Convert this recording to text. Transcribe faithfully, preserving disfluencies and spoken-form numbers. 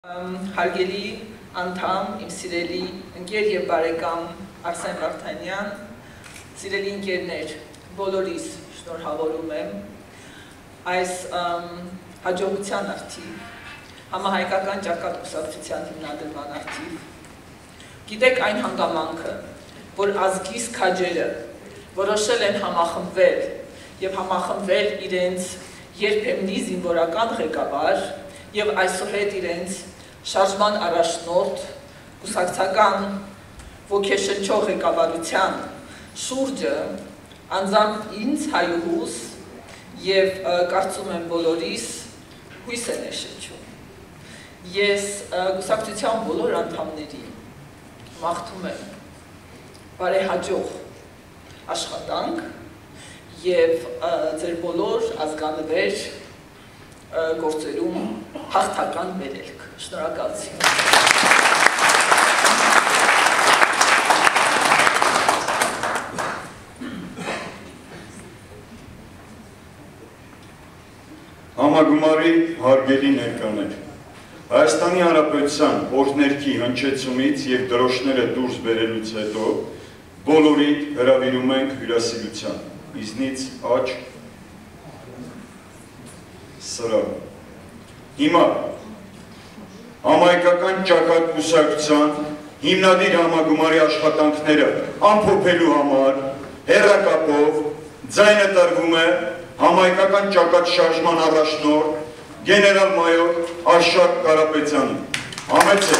Հարգելի անդամ, իմ սիրելի ընկեր և բարեկամ Արսեն Վարդանյան, սիրելի ընկերներ, բոլորիս շնորհավորում եմ այս հաջողության արդիվ, համահայկական ճակատկուսակցության հիմնադրման արդիվ։ Գիտեք այն հանգամանքը, որ ազգիս քաջերը որոշել են համախմբվել և համախմբվել իրենց երբեմնի զինվորական ղեկավար և այսուհետ իրենց շարժման առաջնորդ, կուսակցական ոգեշնչող ղեկավարության շուրջը անձամբ ինձ հայուհուս և կարծում եմ բոլորիս հույս է ներշնչում։ Ես կուսակցության բոլոր անդամներին մաղթում եմ բարեհաջող աշխատանք և ձեր բոլոր ազգանվեր գործերում հաղթական վերելք։ Շնորհակալություն։ Համագումարի հարգելի ներկաներ, Հայաստանի Հանրապետության օրհներքի հնչեցումից և դրոշները դուրս բերելուց հետո բոլորիդ հրավիրում ենք հյուրասիրության, իզնից աջ սրահ։ Հիմա համահայկական ճակատկուսակցության հիմնադիր համագումարի աշխատանքները ամփոփելու համար հեռակապով ձայնը տրվում է համահայկական ճակատշարժման առաջնորդ գեներալ մայոր Արշակ Կարապետյանին։ Համեցեք։